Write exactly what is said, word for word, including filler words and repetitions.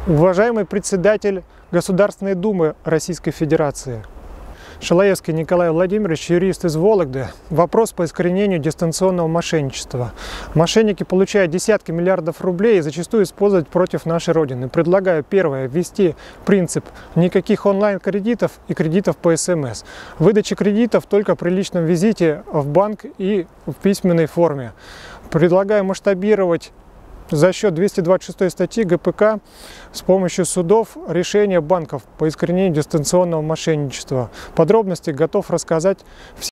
Уважаемый председатель Государственной Думы Российской Федерации, Шалаевский Николай Владимирович, юрист из Вологды. Вопрос по искоренению дистанционного мошенничества. Мошенники получают десятки миллиардов рублей и зачастую используют против нашей Родины. Предлагаю, первое, ввести принцип никаких онлайн-кредитов и кредитов по эс эм эс. Выдача кредитов только при личном визите в банк и в письменной форме. Предлагаю масштабировать за счет двухсот двадцати шестой статьи гэ пэ ка с помощью судов решения банков по искоренению дистанционного мошенничества. Подробности готов рассказать.